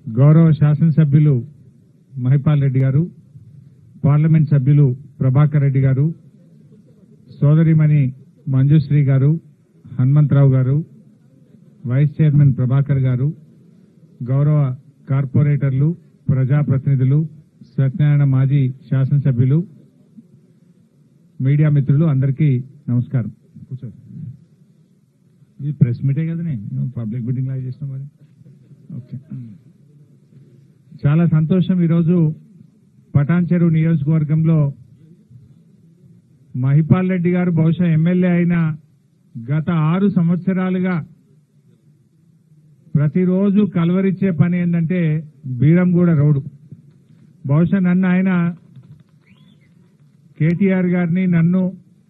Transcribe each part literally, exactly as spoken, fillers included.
గౌరవ శాసనసభ్యులు మహిపాల్ రెడ్డి గారు, పార్లమెంట్ సభ్యులు ప్రభాకర్ రెడ్డి గారు, సోదరిమణి మంజుశ్రీ గారు, హనుమంతరావు గారు, వైస్ చైర్మన్ ప్రభాకర్ గారు, గౌరవ కార్పొరేటర్లు, ప్రజాప్రతినిధులు, సత్యనారాయణ మాజీ శాసనసభ్యులు, మీడియా మిత్రులు అందరికీ నమస్కారం. కూర్చోండి. ఇది ప్రెస్ మీటే కదనే, పబ్లిక్ మీటింగ్ లాగా చేసినాం మరి. ఓకే, చాలా సంతోషం. ఈరోజు పటాన్చెరు నియోజకవర్గంలో మహిపాల్ రెడ్డి గారు బహుశా ఎమ్మెల్యే అయిన గత ఆరు సంవత్సరాలుగా ప్రతిరోజు కలవరిచ్చే పని ఏంటంటే బీరంగూడ రోడ్డు. బహుశా నన్ను ఆయన కేటీఆర్ గారిని నన్ను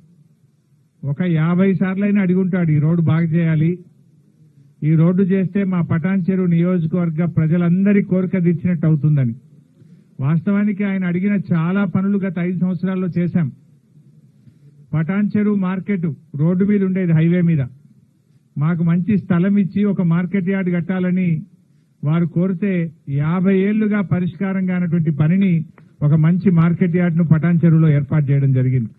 ఒక యాభై సార్లైనా అడిగుంటాడు, ఈ రోడ్డు బాగా చేయాలి, ఈ రోడ్డు చేస్తే మా పటాన్చెరు నియోజకవర్గ ప్రజలందరి కోరిక తీర్చినట్టు అవుతుందని. వాస్తవానికి ఆయన అడిగిన చాలా పనులు గత ఐదు సంవత్సరాల్లో చేశాం. పటాన్చెరు మార్కెట్ రోడ్డు మీద ఉండేది, హైవే మీద. మాకు మంచి స్థలం ఇచ్చి ఒక మార్కెట్ యార్డ్ కట్టాలని వారు కోరితే యాభై ఏళ్లుగా పరిష్కారం కానటువంటి పనిని ఒక మంచి మార్కెట్ యార్డ్ను పటాన్చెరులో ఏర్పాటు చేయడం జరిగింది.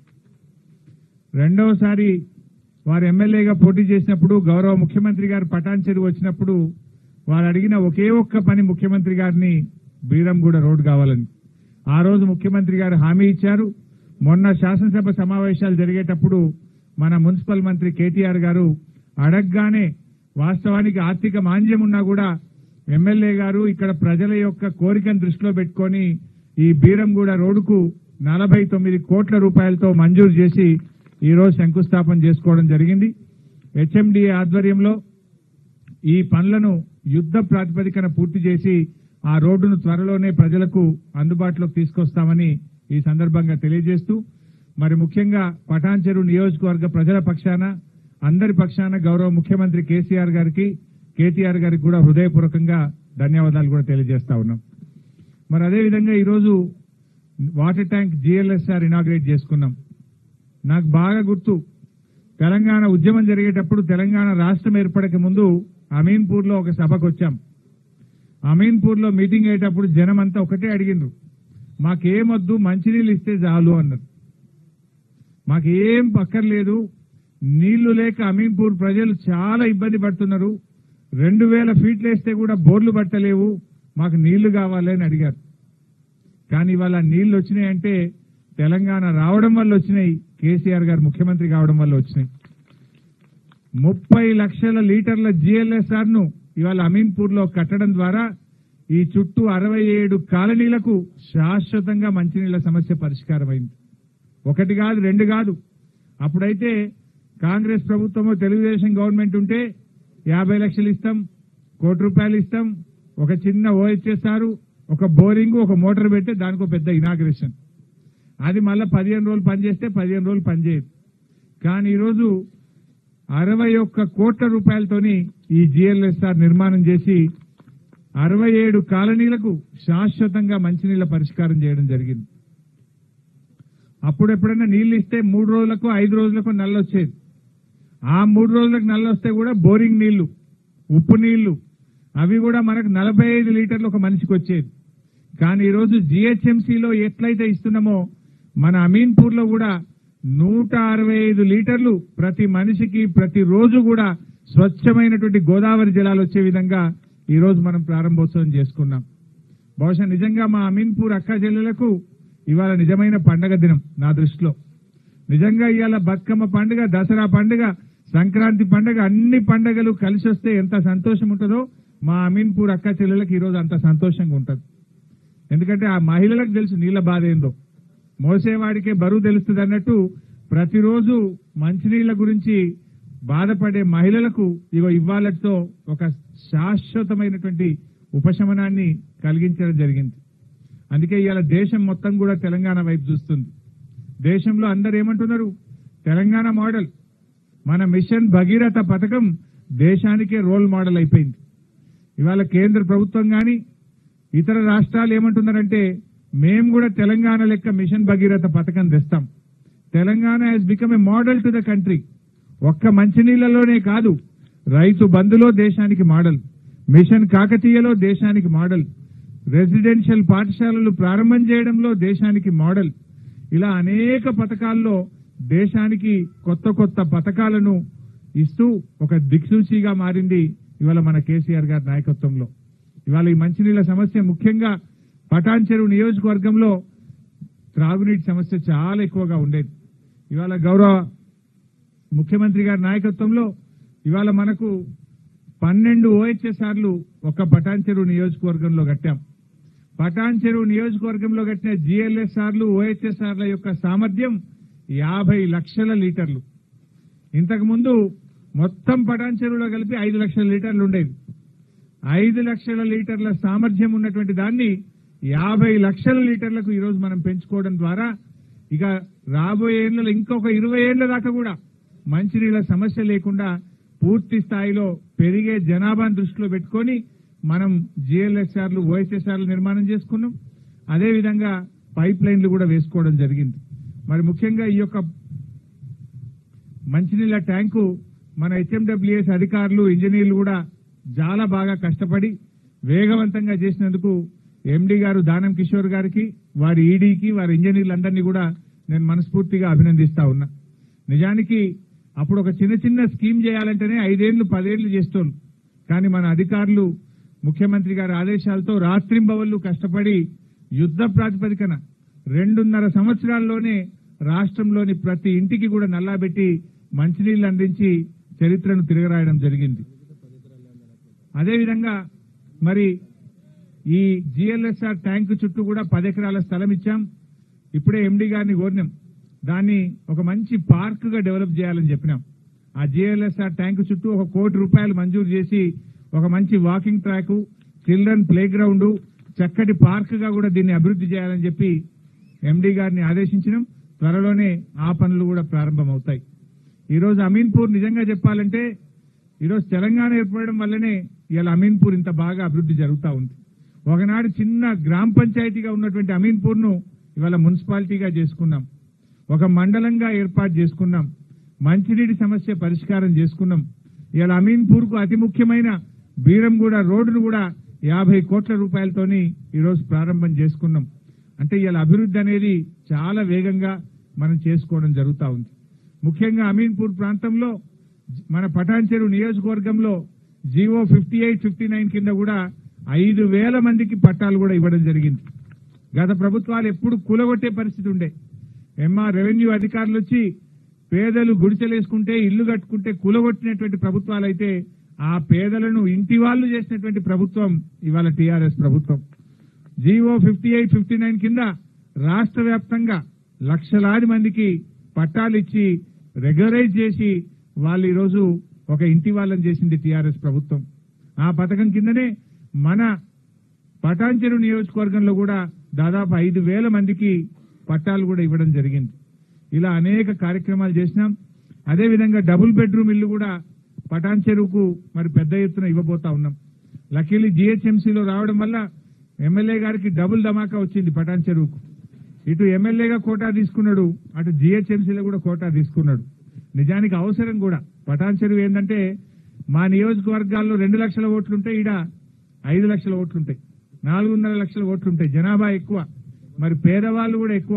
రెండవసారి వారు ఎమ్మెల్యేగా పోటీ చేసినప్పుడు గౌరవ ముఖ్యమంత్రి గారు పటాన్చెరు వచ్చినప్పుడు వారు అడిగిన ఒకే ఒక్క పని ముఖ్యమంత్రి గారిని బీరంగూడ రోడ్డు కావాలని. ఆ రోజు ముఖ్యమంత్రి గారు హామీ ఇచ్చారు. మొన్న శాసనసభ సమావేశాలు జరిగేటప్పుడు మన మున్సిపల్ మంత్రి కేటీఆర్ గారు అడగగానే, వాస్తవానికి ఆర్థిక మాంద్యం ఉన్నా కూడా ఎమ్మెల్యే గారు ఇక్కడ ప్రజల యొక్క కోరికను దృష్టిలో పెట్టుకొని ఈ బీరంగూడ రోడ్డుకు నలభై తొమ్మిది కోట్ల రూపాయలతో మంజూరు చేసి ఈ రోజు శంకుస్థాపన చేసుకోవడం జరిగింది. హెచ్ఎండిఏ ఆధ్వర్యంలో ఈ పనులను యుద్ధ ప్రాతిపదికన పూర్తి చేసి ఆ రోడ్డును త్వరలోనే ప్రజలకు అందుబాటులోకి తీసుకొస్తామని ఈ సందర్భంగా తెలియజేస్తూ, మరి ముఖ్యంగా పటాన్చెరు నియోజకవర్గ ప్రజల పక్షాన, అందరి పక్షాన గౌరవ ముఖ్యమంత్రి కేసీఆర్ గారికి, కేటీఆర్ గారికి కూడా హృదయపూర్వకంగా ధన్యవాదాలు కూడా తెలియజేస్తా ఉన్నాం. మరి అదేవిధంగా ఈరోజు వాటర్ ట్యాంక్ జిఎల్ఎస్ఆర్ ఇనాగ్రేట్ చేసుకున్నాం. నాకు బాగా గుర్తు, తెలంగాణ ఉద్యమం జరిగేటప్పుడు తెలంగాణ రాష్ట్రం ఏర్పడక ముందు అమీన్పూర్లో ఒక సభకు వచ్చాం. అమీన్పూర్లో మీటింగ్ అయ్యేటప్పుడు జనం అంతా ఒకటే అడిగిండ్రు, మాకేమొద్దు, మంచినీళ్ళు ఇస్తే చాలు అన్నారు. మాకేం పక్కర్లేదు, నీళ్లు లేక అమీన్పూర్ ప్రజలు చాలా ఇబ్బంది పడుతున్నారు, రెండు వేల ఫీట్లు వేస్తే కూడా బోర్లు పట్టలేవు, మాకు నీళ్లు కావాలి అని అడిగారు. కానీ ఇవాళ నీళ్లు వచ్చినాయంటే తెలంగాణ రావడం వల్ల వచ్చినాయి, కేసీఆర్ గారు ముఖ్యమంత్రి కావడం వల్ల వచ్చినాయి. ముప్పై లక్షల లీటర్ల జిఎల్ఎస్ఆర్ ను ఇవాళ అమీన్పూర్ లో కట్టడం ద్వారా ఈ చుట్టూ అరవై ఏడు కాలనీలకు శాశ్వతంగా మంచినీళ్ల సమస్య పరిష్కారమైంది. ఒకటి కాదు, రెండు కాదు. అప్పుడైతే కాంగ్రెస్ ప్రభుత్వమో తెలుగుదేశం గవర్నమెంట్ ఉంటే యాభై లక్షలు ఇస్తాం, కోటి రూపాయలు ఇస్తాం, ఒక చిన్న ఓహెచ్ఎస్ఆర్, ఒక బోరింగ్, ఒక మోటార్ పెడితే దానికి ఒక పెద్ద ఇనాగ్రేషన్. అది మళ్ళీ పదిహేను రోజులు పనిచేస్తే పదిహేను రోజులు పనిచేయదు. కానీ ఈరోజు అరవై ఒక్క కోట్ల రూపాయలతోని ఈ జిఎల్ఎస్ఆర్ నిర్మాణం చేసి అరవై ఏడు కాలనీలకు శాశ్వతంగా మంచినీళ్ల పరిష్కారం చేయడం జరిగింది. అప్పుడు ఎప్పుడైనా నీళ్లు ఇస్తే మూడు రోజులకు ఐదు రోజులకు నల్ల వచ్చేది. ఆ మూడు రోజులకు నల్ల వస్తే కూడా బోరింగ్ నీళ్లు, ఉప్పు నీళ్లు, అవి కూడా మనకు నలభై ఐదు లీటర్లు ఒక మనిషికి వచ్చేది. కానీ ఈరోజు జిహెచ్ఎంసీలో ఎట్లయితే ఇస్తున్నామో మన అమీన్పూర్ లో కూడా నూట అరవై ఐదు లీటర్లు ప్రతి మనిషికి ప్రతి రోజు కూడా స్వచ్ఛమైనటువంటి గోదావరి జలాలు వచ్చే విధంగా ఈ రోజు మనం ప్రారంభోత్సవం చేసుకున్నాం. బహుశా నిజంగా మా అమీన్పూర్ అక్క చెల్లెలకు ఇవాళ నిజమైన పండగ దినం నా దృష్టిలో. నిజంగా ఇవాళ బతుకమ్మ పండుగ, దసరా పండుగ, సంక్రాంతి పండుగ, అన్ని పండుగలు కలిసి వస్తే ఎంత సంతోషం ఉంటుందో మా అమీన్పూర్ అక్క చెల్లెలకు ఈరోజు అంత సంతోషంగా ఉంటుంది. ఎందుకంటే ఆ మహిళలకు తెలుసు నీళ్ల బాధ ఏందో, మోసేవాడికే బరువు తెలుస్తుంది అన్నట్టు ప్రతిరోజు మంచినీళ్ల గురించి బాధపడే మహిళలకు ఇగో ఇవ్వాలతో ఒక శాశ్వతమైనటువంటి ఉపశమనాన్ని కలిగించడం జరిగింది. అందుకే ఇవాళ దేశం మొత్తం కూడా తెలంగాణ వైపు చూస్తుంది. దేశంలో అందరు ఏమంటున్నారు, తెలంగాణ మోడల్, మన మిషన్ భగీరథ పథకం దేశానికే రోల్ మోడల్ అయిపోయింది. ఇవాళ కేంద్ర ప్రభుత్వం గాని ఇతర రాష్ట్రాలు ఏమంటున్నారంటే మేము కూడా తెలంగాణ లెక్క మిషన్ భగీరథ పథకం తెస్తాం. Telangana has become a model to the country. ఒక్క మంచినీళ్లలోనే కాదు, రైతు బంధులో దేశానికి మోడల్. మిషన్ కాకతీయలో దేశానికి మోడల్, రెసిడెన్షియల్ పాఠశాలలు ప్రారంభం చేయడంలో దేశానికి మోడల్, ఇలా అనేక పథకాల్లో దేశానికి కొత్త కొత్త పథకాలను ఇస్తూ ఒక దిక్సూచిగా మారింది ఇవాళ మన కేసీఆర్ గారి నాయకత్వంలో. ఇవాళ ఈ మంచినీళ్ల సమస్య ముఖ్యంగా పటాన్ చెరువు నియోజకవర్గంలో త్రాగునీటి సమస్య చాలా ఎక్కువగా ఉండేది. ఇవాళ గౌరవ ముఖ్యమంత్రి గారి నాయకత్వంలో ఇవాళ మనకు పన్నెండు ఓహెచ్ఎస్ఆర్లు ఒక పటాన్ చెరువు నియోజకవర్గంలో కట్టాం. పటాన్ చెరువు నియోజకవర్గంలో కట్టిన జిఎల్ఎస్ఆర్లు ఓహెచ్ఎస్ఆర్ల యొక్క సామర్థ్యం యాభై లక్షల లీటర్లు. ఇంతకు ముందు మొత్తం పటాన్ చెరువులో కలిపి ఐదు లక్షల లీటర్లు ఉండేవి. ఐదు లక్షల లీటర్ల సామర్థ్యం ఉన్నటువంటి దాన్ని యాభై లక్షల లీటర్లకు ఈరోజు మనం పెంచుకోవడం ద్వారా ఇక రాబోయే ఏళ్లలో ఇంకొక ఇరవై ఏళ్ల దాకా కూడా మంచినీళ్ల సమస్య లేకుండా పూర్తి స్థాయిలో పెరిగే జనాభాను దృష్టిలో పెట్టుకుని మనం జిఎల్ఎస్ఆర్లు ఓహెచ్ఎస్ఆర్లు నిర్మాణం చేసుకున్నాం. అదేవిధంగా పైప్ లైన్లు కూడా వేసుకోవడం జరిగింది. మరి ముఖ్యంగా ఈ యొక్క మంచినీళ్ల ట్యాంకు మన హెచ్ఎండబ్ల్యూఎస్ అధికారులు ఇంజనీర్లు కూడా చాలా బాగా కష్టపడి వేగవంతంగా చేసినందుకు ఎండీ గారు దానం కిషోర్ గారికి, వారి ఈడీకి, వారి ఇంజనీర్లందరినీ కూడా నేను మనస్ఫూర్తిగా అభినందిస్తా ఉన్నా. నిజానికి అప్పుడు ఒక చిన్న చిన్న స్కీమ్ చేయాలంటేనే ఐదేళ్లు పదేళ్లు చేస్తోళ్ళు. కానీ మన అధికారులు ముఖ్యమంత్రి గారి ఆదేశాలతో రాత్రింబవళ్లు కష్టపడి యుద్ధ ప్రాతిపదికన రెండున్నర సంవత్సరాల్లోనే రాష్ట్రంలోని ప్రతి ఇంటికి కూడా నల్లాబెట్టి మంచినీళ్లు అందించి చరిత్రను తిరగరాయడం జరిగింది. అదేవిధంగా మరి ఈ జిఎల్ఎస్ఆర్ ట్యాంకు చుట్టూ కూడా పది ఎకరాల స్థలం ఇచ్చాం. ఇప్పుడే ఎండీ గారిని కోరినాం, దాన్ని ఒక మంచి పార్క్ గా డెవలప్ చేయాలని చెప్పినాం. ఆ జిఎల్ఎస్ఆర్ ట్యాంకు చుట్టూ ఒక కోటి రూపాయలు మంజూరు చేసి ఒక మంచి walking track, children playground, చక్కటి పార్క్ గా కూడా దీన్ని అభివృద్ధి చేయాలని చెప్పి ఎండీ గారిని ఆదేశించినాం. త్వరలోనే ఆ పనులు కూడా ప్రారంభమవుతాయి. ఈరోజు అమీన్పూర్ నిజంగా చెప్పాలంటే ఈరోజు తెలంగాణ ఏర్పడడం వల్లనే ఇలా అమీన్పూర్ ఇంత బాగా అభివృద్ధి జరుగుతూ ఉంది. ఒకనాడు చిన్న గ్రామ పంచాయతీగా ఉన్నటువంటి అమీన్పూర్ ను ఇవాళ మున్సిపాలిటీగా చేసుకున్నాం, ఒక మండలంగా ఏర్పాటు చేసుకున్నాం, మంచినీటి సమస్య పరిష్కారం చేసుకున్నాం. ఇవాళ అమీన్పూర్ కు అతి ముఖ్యమైన బీరంగూడ రోడ్డును కూడా యాభై కోట్ల రూపాయలతోని ఈరోజు ప్రారంభం చేసుకున్నాం. అంటే ఇవాళ అభివృద్ధి అనేది చాలా వేగంగా మనం చేసుకోవడం జరుగుతూ ఉంది. ముఖ్యంగా అమీన్పూర్ ప్రాంతంలో మన పటాన్ చెరువు నియోజకవర్గంలో GO fifty eight fifty nine కింద కూడా ఐదు వేల మందికి పట్టాలు కూడా ఇవ్వడం జరిగింది. గత ప్రభుత్వాలు ఎప్పుడు కూలగొట్టే పరిస్థితి ఉండే. ఎంఆర్ రెవెన్యూ అధికారులు వచ్చి పేదలు గుడిచెలేసుకుంటే ఇల్లు కట్టుకుంటే కూలగొట్టినటువంటి ప్రభుత్వాలైతే ఆ పేదలను ఇంటి వాళ్లు చేసినటువంటి ప్రభుత్వం ఇవాళ టీఆర్ఎస్ ప్రభుత్వం. GO fifty eight fifty nine కింద రాష్ట్ర వ్యాప్తంగా లక్షలాది మందికి పట్టాలు ఇచ్చి రెగ్యులరైజ్ చేసి వాళ్ళు ఈరోజు ఒక ఇంటి వాళ్ళని చేసింది టీఆర్ఎస్ ప్రభుత్వం. ఆ పథకం కిందనే మన పటాన్ చెరువు నియోజకవర్గంలో కూడా దాదాపు ఐదు వేల మందికి పట్టాలు కూడా ఇవ్వడం జరిగింది. ఇలా అనేక కార్యక్రమాలు చేసినాం. అదేవిధంగా డబుల్ బెడ్రూమ్ ఇల్లు కూడా పటాన్ చెరువుకు మరి పెద్ద ఎత్తున ఇవ్వబోతా ఉన్నాం. లక్కీలీ జీహెచ్ఎంసీలో రావడం వల్ల ఎమ్మెల్యే గారికి డబుల్ ధమాకా వచ్చింది పటాన్ చెరువుకు. ఇటు ఎమ్మెల్యేగా కోటా తీసుకున్నాడు, అటు జీహెచ్ఎంసీలో కూడా కోటా తీసుకున్నాడు. నిజానికి అవసరం కూడా. పటాన్ చెరువు ఏంటంటే మా నియోజకవర్గాల్లో రెండు లక్షల ఓట్లుంటే ఈడ ఐదు లక్షల ఓట్లుంటాయి, నాలుగున్నర లక్షల ఓట్లుంటాయి. జనాభా ఎక్కువ, మరి పేదవాళ్ళు కూడా ఎక్కువ.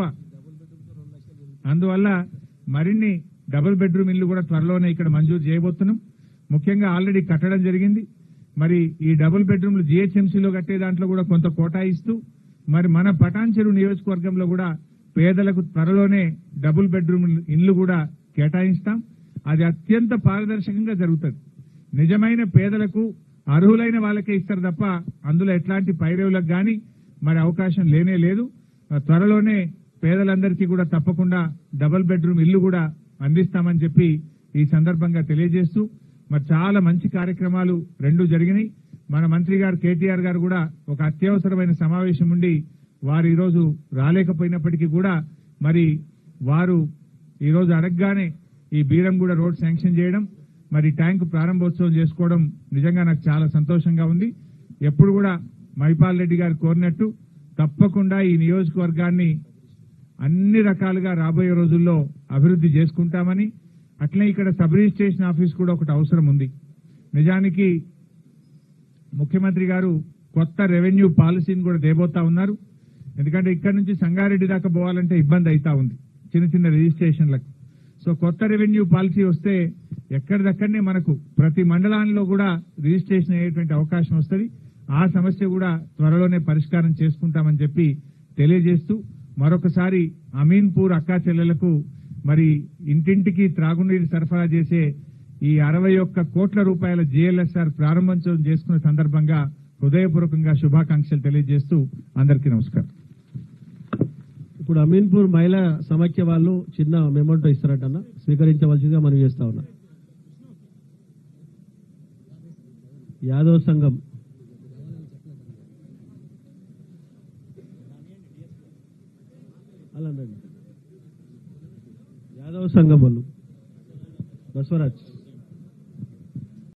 అందువల్ల మరిన్ని డబుల్ బెడ్రూమ్ ఇల్లు కూడా త్వరలోనే ఇక్కడ మంజూరు చేయబోతున్నాం. ముఖ్యంగా ఆల్రెడీ కట్టడం జరిగింది. మరి ఈ డబుల్ బెడ్రూమ్లు జీహెచ్ఎంసీలో కట్టే దాంట్లో కూడా కొంత కోటా ఇస్తూ మరి మన పటాన్ చెరువు నియోజకవర్గంలో కూడా పేదలకు త్వరలోనే డబుల్ బెడ్రూమ్ ఇల్లు కూడా కేటాయిస్తాం. అది అత్యంత పారదర్శకంగా జరుగుతుంది. నిజమైన పేదలకు అర్హులైన వాళ్ళకే ఇస్తారు తప్ప అందులో ఎట్లాంటి పైరేవులకు గాని మరి అవకాశం లేనే లేదు. త్వరలోనే పేదలందరికీ కూడా తప్పకుండా డబుల్ బెడ్రూమ్ ఇల్లు కూడా అందిస్తామని చెప్పి ఈ సందర్భంగా తెలియజేస్తూ మరి చాలా మంచి కార్యక్రమాలు రెండు జరిగినాయి. మన మంత్రి గారు కేటీఆర్ గారు కూడా ఒక అత్యవసరమైన సమావేశం ఉండి వారు ఈరోజు రాలేకపోయినప్పటికీ కూడా మరి వారు ఈరోజు అడగగానే ఈ బీరంగూడ రోడ్ శాంక్షన్ చేయడం, మరి ట్యాంకు ప్రారంభోత్సవం చేసుకోవడం నిజంగా నాకు చాలా సంతోషంగా ఉంది. ఎప్పుడు కూడా మైపాల్ రెడ్డి గారు కోరినట్టు తప్పకుండా ఈ నియోజకవర్గాన్ని అన్ని రకాలుగా రాబోయే రోజుల్లో అభివృద్ధి చేసుకుంటామని, అట్లే ఇక్కడ సబ్ రిజిస్ట్రేషన్ ఆఫీస్ కూడా ఒకటి అవసరం ఉంది. నిజానికి ముఖ్యమంత్రి గారు కొత్త రెవెన్యూ పాలసీని కూడా తేబోతా ఉన్నారు. ఎందుకంటే ఇక్కడ నుంచి సంగారెడ్డి దాకా పోవాలంటే ఇబ్బంది అవుతా ఉంది చిన్న చిన్న రిజిస్ట్రేషన్లకు. సో కొత్త రెవెన్యూ పాలసీ వస్తే ఎక్కడిదక్కడనే మనకు ప్రతి మండలాల్లో కూడా రిజిస్ట్రేషన్ అయ్యేటువంటి అవకాశం వస్తుంది. ఆ సమస్య కూడా త్వరలోనే పరిష్కారం చేసుకుంటామని చెప్పి తెలియజేస్తూ మరొకసారి అమీన్పూర్ అక్కా చెల్లెలకు మరి ఇంటింటికి త్రాగునీరు సరఫరా చేసే ఈ అరవై ఒక్క కోట్ల రూపాయల జేఎల్ఎస్ఆర్ ప్రారంభోత్సవం చేసుకున్న సందర్భంగా హృదయపూర్వకంగా శుభాకాంక్షలు తెలియజేస్తూ అందరికీ నమస్కారం. ఇప్పుడు అమీన్పూర్ మహిళా సమాఖ్య వాళ్ళు చిన్న మెమోంటో ఇస్తారటన్నా, స్వీకరించవలసిందిగా మనం చేస్తా ఉన్నాం. యాదవ్ సంఘం అలా యాదవ్ సంఘం వాళ్ళు బసవరాజ్